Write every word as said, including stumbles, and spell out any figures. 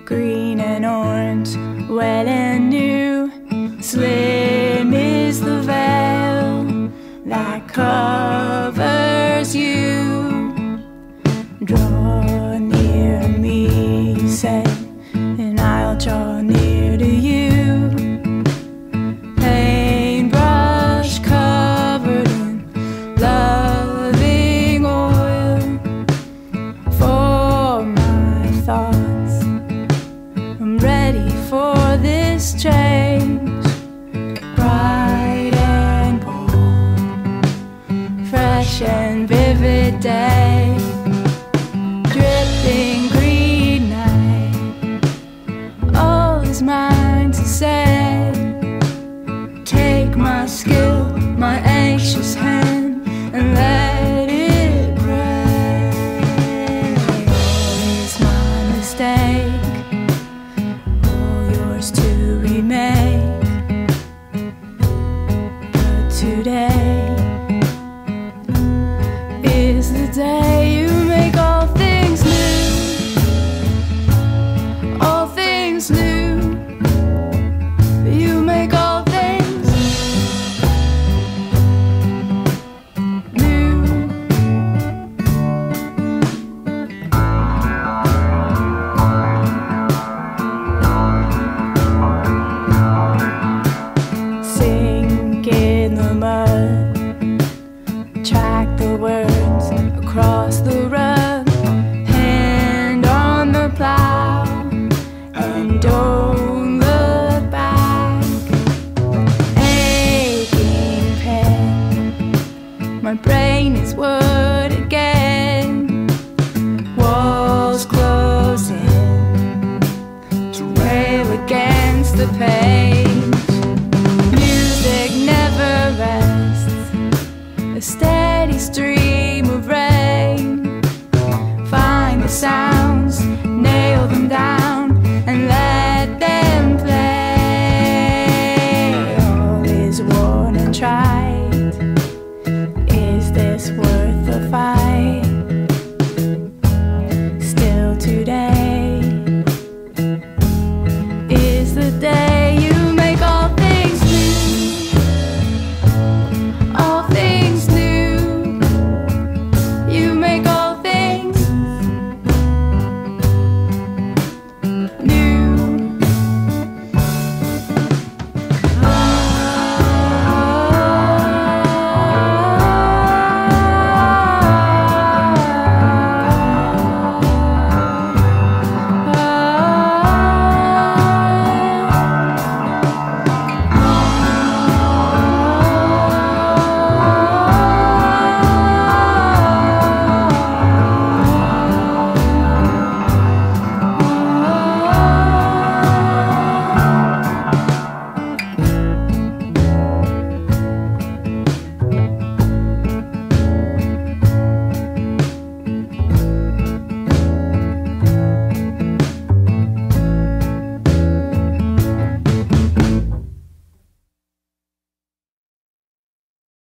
green and orange, wet and new. Slim is the veil that covers you. Draw near me, say, and I'll draw near to you. Paintbrush covered in loving oil for my thoughts. I'm ready for this change. Bright and bold, fresh and vivid day, dripping green night. All is mine to say. Take my skill, my anxious hand, and let it rain. All is mine to stay.